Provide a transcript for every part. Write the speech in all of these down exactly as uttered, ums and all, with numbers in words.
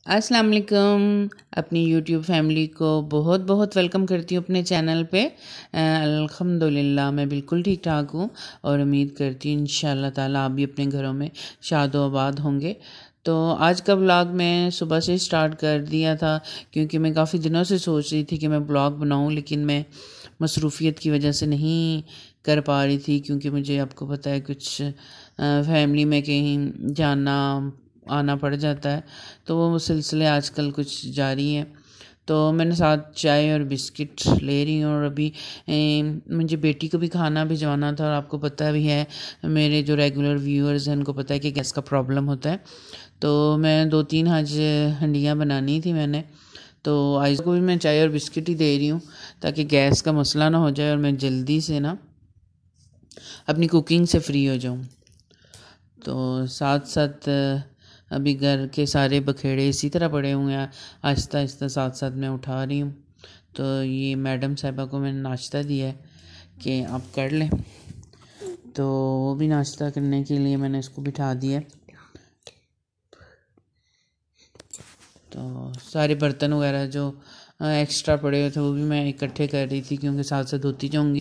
अस्सलाम वालेकुम। अपनी यूट्यूब फैमिली को बहुत बहुत वेलकम करती हूँ अपने चैनल पे। अल्हम्दुलिल्लाह मैं बिल्कुल ठीक ठाक हूँ और उम्मीद करती हूँ इंशाअल्लाह ताला आप भी अपने घरों में शादो आबाद होंगे। तो आज का व्लॉग मैं सुबह से स्टार्ट कर दिया था क्योंकि मैं काफ़ी दिनों से सोच रही थी कि मैं व्लॉग बनाऊँ, लेकिन मैं मसरूफ़ियत की वजह से नहीं कर पा रही थी क्योंकि मुझे आपको पता है कुछ फैमिली में कहीं जाना आना पड़ जाता है, तो वो सिलसिले आजकल कुछ जारी हैं। तो मैंने साथ चाय और बिस्किट ले रही हूँ और अभी ए, मुझे बेटी को भी खाना भिजवाना था और आपको पता भी है मेरे जो रेगुलर व्यूअर्स हैं उनको पता है कि गैस का प्रॉब्लम होता है। तो मैं दो तीन आज हंडियाँ बनानी थी मैंने, तो आइज़ को भी मैं चाय और बिस्किट ही दे रही हूँ ताकि गैस का मसला ना हो जाए और मैं जल्दी से ना अपनी कुकिंग से फ्री हो जाऊँ। तो साथ साथ अभी घर के सारे बखेड़े इसी तरह पड़े हुए हैं, आहिस्ता आहिस्ता साथ साथ मैं उठा रही हूँ। तो ये मैडम साहिबा को मैंने नाश्ता दिया है कि आप कर लें, तो वो भी नाश्ता करने के लिए मैंने इसको बिठा दिया। तो सारे बर्तन वगैरह जो एक्स्ट्रा पड़े हुए थे वो भी मैं इकट्ठे कर रही थी क्योंकि साथ साथ धोती जाऊँगी।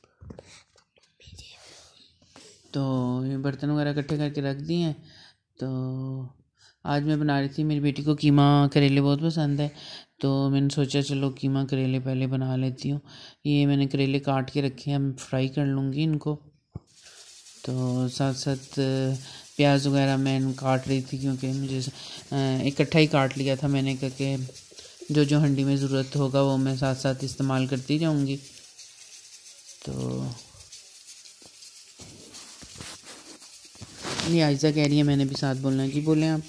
तो ये बर्तन वगैरह इकट्ठे करके रख दिए हैं। तो आज मैं बना रही थी, मेरी बेटी को कीमा करेले बहुत पसंद है, तो मैंने सोचा चलो कीमा करेले पहले बना लेती हूँ। ये मैंने करेले काट के रखे हैं, मैं फ्राई कर लूँगी इनको। तो साथ साथ प्याज वगैरह मैं काट रही थी क्योंकि मुझे इकट्ठा ही काट लिया था मैंने, क्योंकि जो जो हंडी में ज़रूरत होगा वो मैं साथ साथ इस्तेमाल करती जाऊँगी। तो ये आयज़ा कह रही है मैंने भी साथ बोलना है। जी बोलें आप।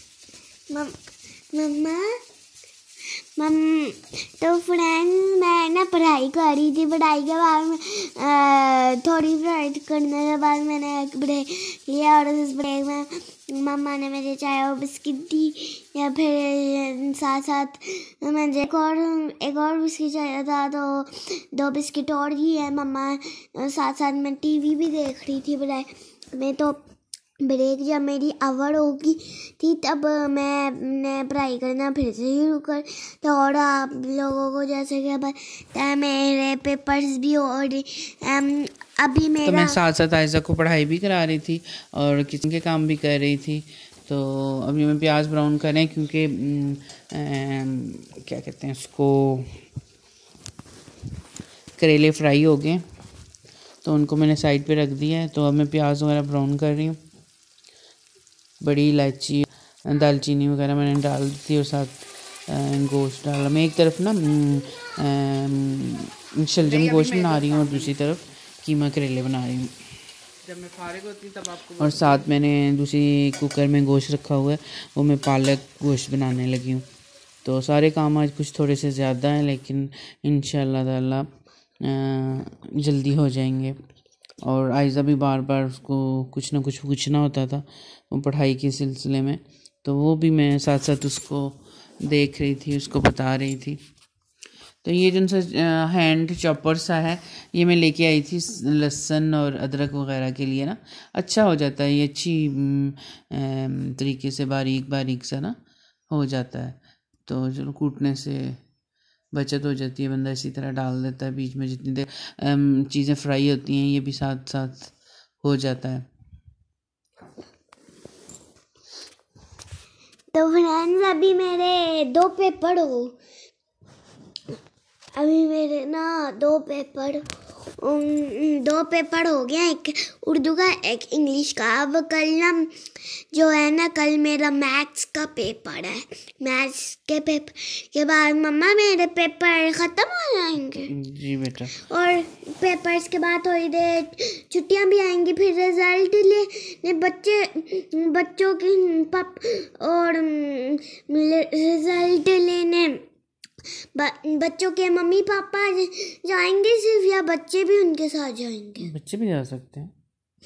मम्मा मम तो फ्रेंड मैं ना पढ़ाई कर रही थी, पढ़ाई के बाद में थोड़ी पढ़ाई करने के बाद मैंने एक ब्रेक लिया और उस ब्रेक में मम्मा ने मुझे चाय और बिस्किट दी, या फिर साथ साथ मुझे एक और एक और बिस्किट चाहिए था तो दो बिस्किट और दिए है मम्मा। साथ साथ मैं टीवी भी देख रही थी पढ़ाई में। तो ब्रेक जब मेरी आवर होगी थी तब मैं पढ़ाई करना फिर से शुरू कर। तो और आप लोगों को जैसे कि पता मेरे पेपर्स भी और अभी मेरा तो मैं साथ साथ आयज़ा को पढ़ाई भी करा रही थी और किचन के काम भी कर रही थी। तो अभी मैं प्याज ब्राउन करें क्योंकि क्या कहते हैं उसको, करेले फ्राई हो गए तो उनको मैंने साइड पे रख दिया है। तो अब मैं प्याज वगैरह ब्राउन कर रही हूँ। बड़ी इलायची दालचीनी वगैरह मैंने डाल दी थी और साथ गोश्त डाला। मैं एक तरफ ना शलजम गोश्त बना रही हूँ और दूसरी तरफ कीमा करेले बना रही हूँ। जब मैं फारिग होती तब आपको, और साथ मैंने दूसरी कुकर में गोश्त रखा हुआ है, वो मैं पालक गोश्त बनाने लगी हूँ। तो सारे काम आज कुछ थोड़े से ज़्यादा हैं लेकिन इंशाअल्लाह ताला जल्दी हो जाएंगे। और आयज़ा भी बार बार उसको कुछ ना कुछ पूछना होता था वो पढ़ाई के सिलसिले में, तो वो भी मैं साथ साथ उसको देख रही थी, उसको बता रही थी। तो ये जो सा हैंड चॉपर सा है ये मैं लेके आई थी लहसुन और अदरक वगैरह के लिए ना, अच्छा हो जाता है ये, अच्छी तरीके से बारीक बारीक सा ना हो जाता है। तो चलो कूटने से बचत हो जाती है, बंदा इसी तरह डाल देता है बीच में जितनी देर चीज़ें फ्राई होती हैं ये भी साथ साथ हो जाता है। तो फ्रेंड्स अभी मेरे दो पेपर हो अभी मेरे ना दो पेपर दो पेपर हो गया, एक उर्दू का एक इंग्लिश का। अब कल ना जो है ना कल मेरा मैथ्स का पेपर है। मैथ्स के पेपर के बाद मम्मा मेरे पेपर ख़त्म हो जाएंगे। जी बेटा। और पेपर्स के बाद थोड़ी देर छुट्टियां भी आएंगी, फिर रिजल्ट ले बच्चे बच्चों की पप और रिजल्ट लेने बच्चों के मम्मी पापा जाएंगे सिर्फ, या बच्चे भी उनके साथ जाएंगे? बच्चे भी जा सकते हैं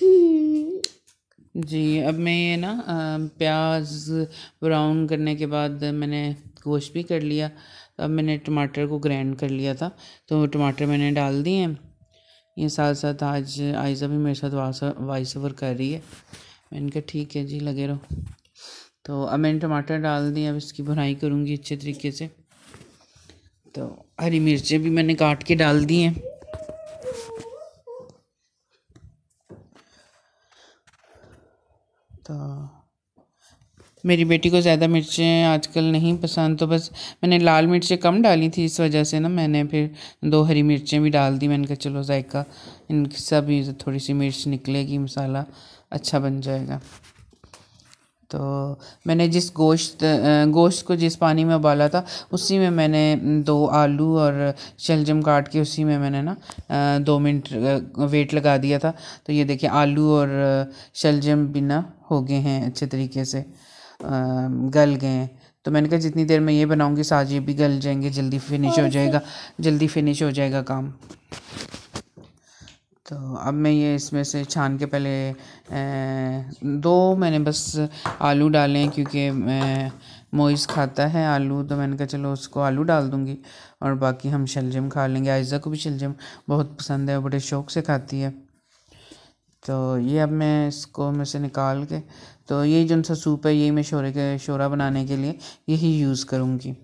जी। अब मैं ये ना प्याज ब्राउन करने के बाद मैंने गोश्त भी कर लिया। अब मैंने टमाटर को ग्राइंड कर लिया था तो टमाटर मैंने डाल दिए हैं। ये साथ साथ आज आयज़ा भी मेरे साथ वॉइस ओवर कर रही है। मैंने कहा ठीक है जी लगे रहो। तो अब मैंने टमाटर डाल दिए, अब इसकी भुनाई करूँगी अच्छे तरीके से। तो हरी मिर्चें भी मैंने काट के डाल दी हैं। तो मेरी बेटी को ज़्यादा मिर्चें आजकल नहीं पसंद, तो बस मैंने लाल मिर्चें कम डाली थी, इस वजह से ना मैंने फिर दो हरी मिर्चें भी डाल दी। मैंने कहा चलो जायका इनकी सभी थोड़ी सी मिर्च निकलेगी, मसाला अच्छा बन जाएगा। तो मैंने जिस गोश्त गोश्त को जिस पानी में उबाला था उसी में मैंने दो आलू और शलजम काट के उसी में मैंने ना दो मिनट वेट लगा दिया था। तो ये देखिए आलू और शलजम भी ना हो गए हैं अच्छे तरीके से, गल गए हैं। तो मैंने कहा जितनी देर में ये बनाऊंगी साथ ये भी गल जाएंगे, जल्दी फिनिश हो जाएगा जल्दी फिनिश हो जाएगा काम। तो अब मैं ये इसमें से छान के पहले ए, दो मैंने बस आलू डाले हैं क्योंकि मोइस खाता है आलू, तो मैंने कहा चलो उसको आलू डाल दूँगी और बाकी हम शलजम खा लेंगे। आयज़ा को भी शलजम बहुत पसंद है, बड़े शौक़ से खाती है। तो ये अब मैं इसको में से निकाल के, तो ये जो सा सूप है यही मैं शोरे के शोरा बनाने के लिए यही यूज़ करूँगी।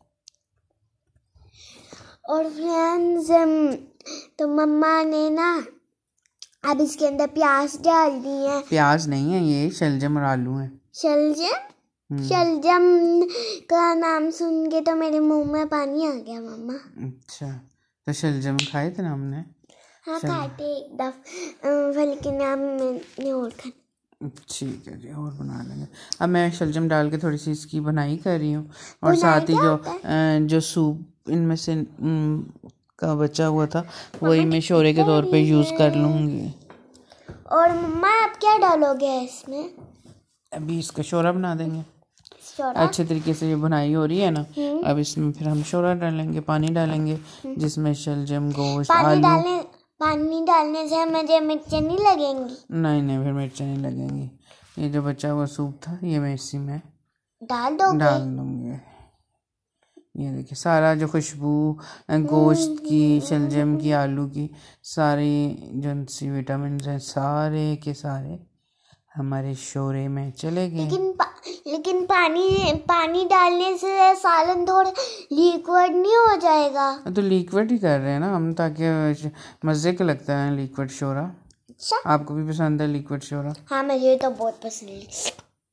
और फ्रेंड्स तो मम्मा ने ना अब इसके अंदर प्याज डाल दी है। प्याज नहीं है, ये शलजम और आलू है। शलजम शलजम का नाम सुन के तो मेरे मुंह में पानी आ गया मम्मा। अच्छा, तो शलजम खाए थे ना हमने? हाँ खाए थे एक दफ़ा, लेकिन नाम मैंने और खाया। ठीक है जी, और बना लेंगे। अब मैं शलजम डाल के थोड़ी सी इसकी बनाई कर रही हूँ, और साथ ही जो जो सूप इनमें से का बचा हुआ था वही मैं शोरे के तौर पे यूज़ कर लूँगी। और मम्मा आप क्या डालोगे इसमें? अभी इसका शोरा बना देंगे। अच्छे तरीके से ये बुनाई हो रही है ना, अब इसमें फिर हम शोरा डालेंगे, पानी डालेंगे जिसमें शलजम गोश्त आलू। डालने पानी डालने से मुझे मिर्चें नहीं लगेंगी? नहीं नहीं, फिर मिर्चें नहीं लगेंगी। ये जो बचा हुआ सूप था ये मैं इसी में डाल दोगे? डाल दूँगी। ये देखिए सारा जो खुशबू गोश्त की, शलजम की, आलू की, सारी जो सी विटामिन हैं सारे के सारे हमारे शोरे में चले गए। लेकिन पा, लेकिन पानी पानी डालने से सालन थोड़ा लिक्विड नहीं हो जाएगा? तो लिक्विड ही कर रहे हैं ना हम, ताकि मज़े का लगता है लिक्विड शोरा। अच्छा, आपको भी पसंद है लिक्विड शोरा? हाँ मुझे तो बहुत पसंद है।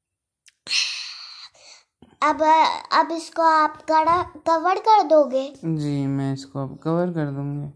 अब अब इसको आप कड़ा कवर कर दोगे? जी मैं इसको अब कवर कर दूंगी।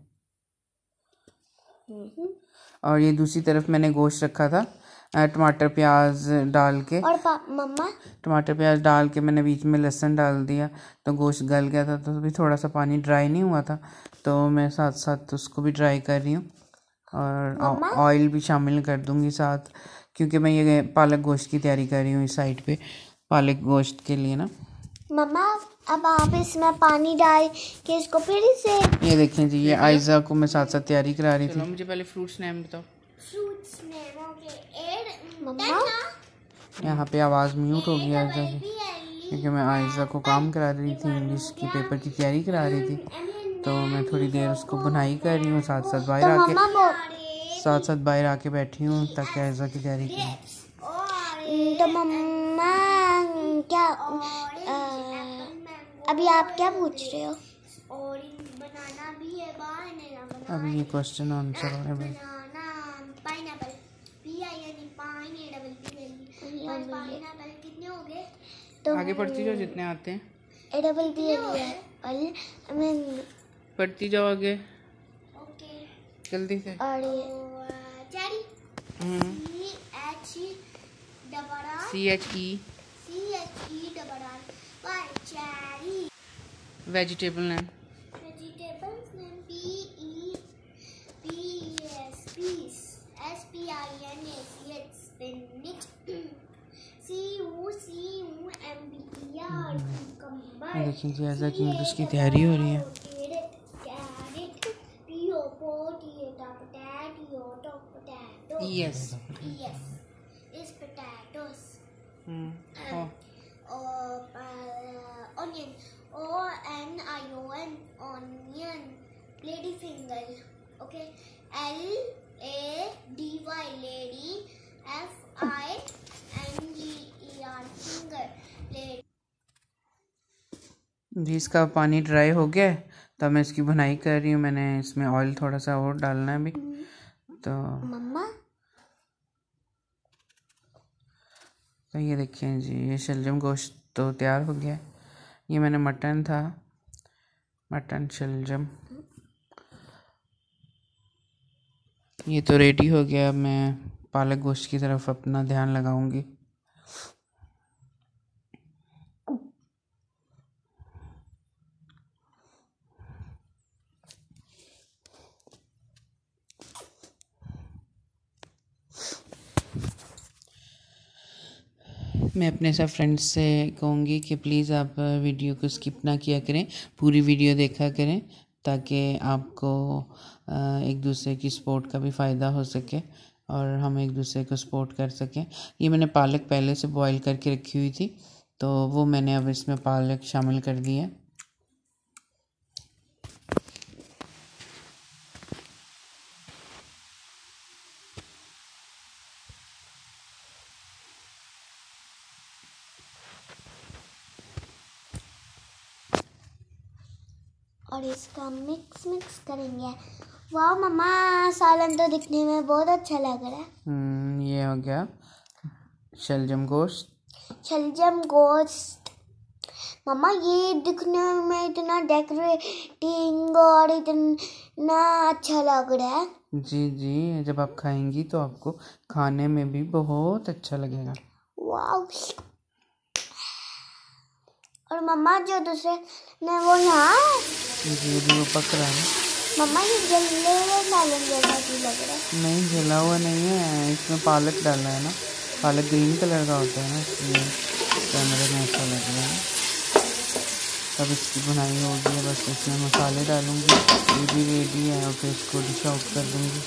और ये दूसरी तरफ मैंने गोश्त रखा था, टमाटर प्याज डाल के, और मम्मा टमाटर प्याज डाल के मैंने बीच में लहसुन डाल दिया, तो गोश्त गल गया था। तो अभी थोड़ा सा पानी ड्राई नहीं हुआ था, तो मैं साथ साथ उसको भी ड्राई कर रही हूँ और ऑयल भी शामिल कर दूंगी साथ, क्योंकि मैं ये पालक गोश्त की तैयारी कर रही हूँ इस साइड पे पालक गोश्त के लिए ना। मम्मा अब आप इसमें पानी डाल के इसको फिर से, ये देखें जी, ये आयज़ा को मैं साथ साथ तैयारी करा रही थी। मुझे पहले फ्रूट्स नेम बताओ। फ्रूट्स नेम ओके एड मम्मा। यहाँ पे आवाज़ म्यूट हो गई आयज़ा की, क्योंकि मैं आयज़ा को काम करा रही थी, इंग्लिश की पेपर की तैयारी करा रही थी। तो मैं थोड़ी देर उसको बुनाई कर रही हूँ, साथ साथ बाहर आके साथ साथ बाहर आके बैठी हूँ ताकि आयज़ा की तैयारी करूँ। तो मम्मा क्या आ, अभी आप क्या पूछ रहे हो? बनाना भी है, बनाना अभी ये क्वेश्चन आंसर हो रहा है। Pineapple P I N E pineapple pineapple कितने हो गए? तो आगे पढ़ती जाओ जितने आते हैं। ए डबल पी एल मैं पढ़ती जाओ आगे। ओके जल्दी से। और cherry hmm C H E double R C H E C H E double R by cherry. Vegetable name vegetables name P E P S peas S P I N A C H spinach C U C U M B R cucumber. देखिए जी आयज़ा की English की तैयारी हो रही है। Carrot P O potato potato potato yes yes is potatoes hmm onion O N I O N onion lady finger okay L A D Y lady F I N G E R finger जी इसका पानी dry हो गया है, तो मैं इसकी भुनाई कर रही हूँ। मैंने इसमें ऑयल थोड़ा सा और डालना है अभी। तो मम्मा तो ये देखिए जी, ये शलजम गोश्त तो तैयार हो गया है। ये मैंने मटन था, मटन शलजम, ये तो रेडी हो गया। अब मैं पालक गोश्त की तरफ अपना ध्यान लगाऊंगी। मैं अपने सब फ्रेंड्स से कहूँगी कि प्लीज़ आप वीडियो को स्किप ना किया करें, पूरी वीडियो देखा करें, ताकि आपको एक दूसरे की सपोर्ट का भी फ़ायदा हो सके और हम एक दूसरे को सपोर्ट कर सकें। ये मैंने पालक पहले से बॉईल करके रखी हुई थी, तो वो मैंने अब इसमें पालक शामिल कर दी है। और इसका मिक्स मिक्स करेंगे। वाह मम्मा, सालन तो दिखने में बहुत अच्छा लग रहा है। हम्म ये हो गया शलजम गोश्त। शलजम गोश्त मम्मा, ये दिखने में इतना डेकोरेटिंग और इतना अच्छा लग रहा है। जी जी, जब आप खाएंगी तो आपको खाने में भी बहुत अच्छा लगेगा। वाह। और मम्मा जो दूसरे ने वो यहाँ जी भी वो पक रहा है। मम्मा ये जले हुए सालन जैसा क्यों लग रहा है? नहीं जला हुआ नहीं है, इसमें पालक डाला है ना, पालक ग्रीन कलर का होता है ना, इसलिए कैमरे में ऐसा लग रहा है। तब इसकी बुनाई होगी है, बस इसमें मसाले डालूंगी, ये भी रेडी है, और फिर इसको डिश आउट कर दूंगी।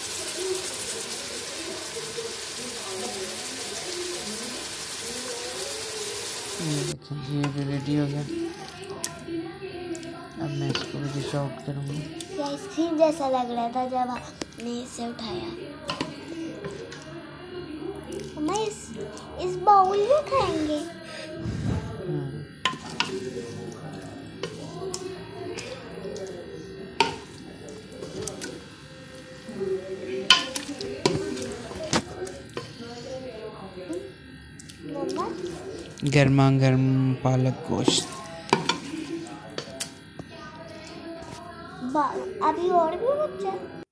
ये देखिए जी, ये भी रेडी हो गया। अब मैं इसको भी डिश आउट करूँगी। ये आइसक्रीम जैसा लग रहा था जब आपने इसे उठाया। मम्मा इस इस बाउल में खाएंगे। मम्मा गर्मा गर्म पालक गोश्त। अभी और भी बच्चा।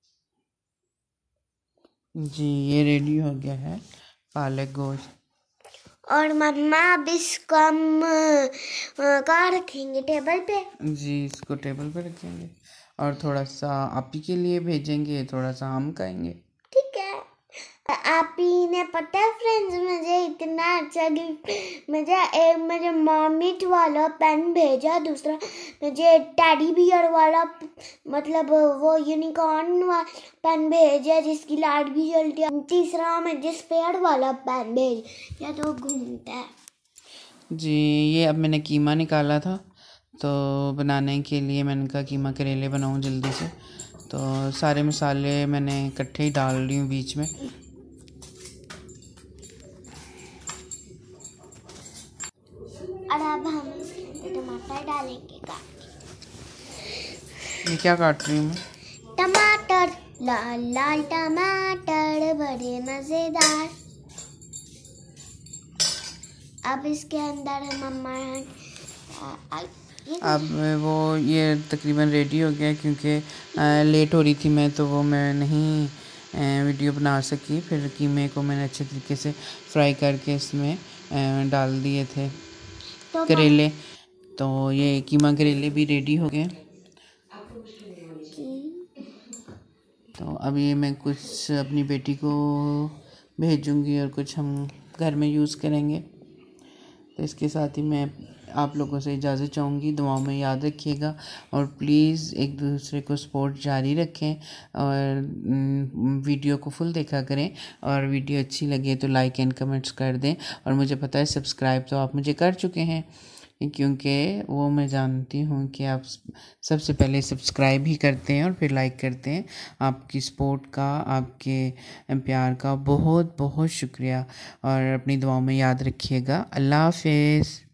जी ये रेडी हो गया है पालक गोश्त। और मम्मा अब इसको हम कहाँ रखेंगे? टेबल पे। जी इसको टेबल पे रखेंगे और थोड़ा सा आप ही के लिए भेजेंगे, थोड़ा सा हम खाएंगे। ठीक है। आप ही ने पता है फ्रेंड्स, मुझे इतना अच्छा गिफ्ट, मुझे एक मुझे मॉमिट वाला पेन भेजा, दूसरा मुझे टेडी बियर वाला मतलब वो यूनिकॉर्न वाला पेन भेजा जिसकी लाइट भी जलती है, तीसरा मुझे स्पेयर वाला पेन भेज या तो घूमता है। जी ये अब मैंने कीमा निकाला था, तो बनाने के लिए मैंने कहा कीमा करेले बनाऊं जल्दी से, तो सारे मसाले मैंने इकट्ठे ही डाल रही हूँ बीच में। और अब हम टमाटर डालेंगे काट। ये क्या काट रही हूँ मैं? टमाटर, लाल लाल टमाटर बड़े मज़ेदार। अब इसके अंदर हम मम्मा अब वो ये तकरीबन रेडी हो गया, क्योंकि लेट हो रही थी मैं, तो वो मैं नहीं वीडियो बना सकी। फिर कीमे को मैंने अच्छे तरीके से फ्राई करके इसमें डाल दिए थे तो करेले, तो ये कीमा करेले भी रेडी हो गए। तो अब ये मैं कुछ अपनी बेटी को भेजूंगी और कुछ हम घर में यूज़ करेंगे। तो इसके साथ ही मैं आप लोगों से इजाज़त चाहूँगी। दुआओं में याद रखिएगा और प्लीज़ एक दूसरे को सपोर्ट जारी रखें और वीडियो को फुल देखा करें, और वीडियो अच्छी लगे तो लाइक एंड कमेंट्स कर दें। और मुझे पता है सब्सक्राइब तो आप मुझे कर चुके हैं, क्योंकि वो मैं जानती हूँ कि आप सबसे पहले सब्सक्राइब ही करते हैं और फिर लाइक करते हैं। आपकी सपोर्ट का, आपके प्यार का बहुत बहुत शुक्रिया, और अपनी दुआओं में याद रखिएगा। अल्लाह हाफ़िज़।